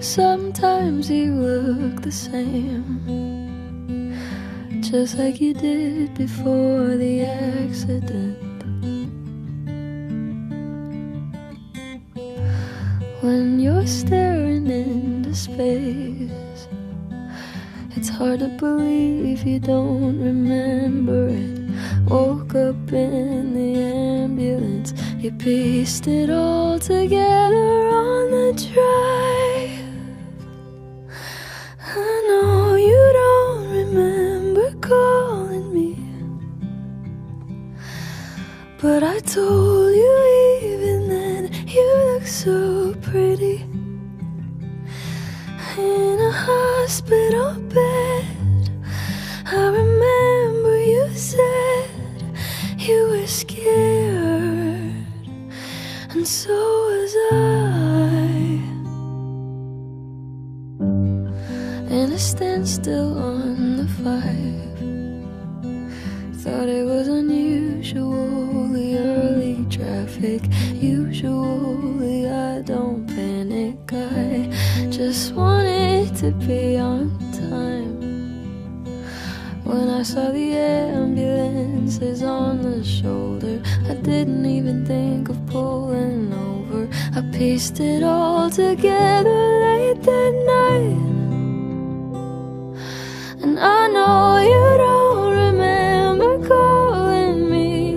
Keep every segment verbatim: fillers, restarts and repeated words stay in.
Sometimes you look the same, just like you did before the accident. When you're staring into space, it's hard to believe you don't remember it. Woke up in the ambulance, you pieced it all together on the drive. I know you don't remember calling me, but I told you even then you look so pretty in a hospital bed. I remember you said you were scared, and so was I. In a standstill on the five, thought it was unusually early traffic. Usually I don't panic, I just wanted to be on time. When I saw the ambulances on the shoulder, I didn't even think of pulling over. I pieced it all together late that night. And I know you don't remember calling me,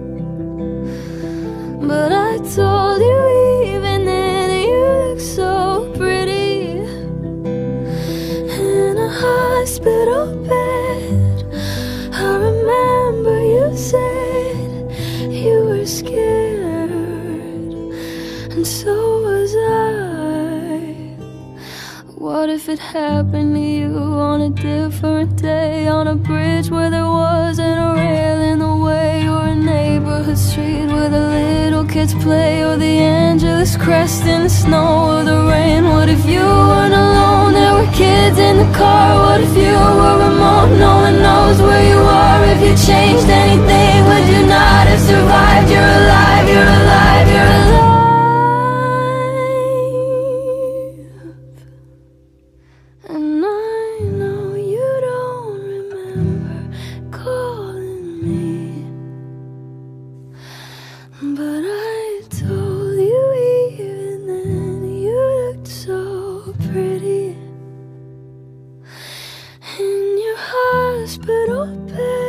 but I told you even then you look so pretty in a hospital bed. I remember you said you were scared, and so was I. What if it happened to you on a different day, on a bridge where there wasn't a rail in the way, or a neighborhood street where the little kids play, or the Angeles crest in the snow or the rain? What if you weren't alone, there were kids in the car? What if you were remote, no one knows where you are? If you changed anything, would you not have survived? You're alive, you're alive, you're alive. And I know you don't remember calling me, but I told you even then you looked so pretty in your hospital bed.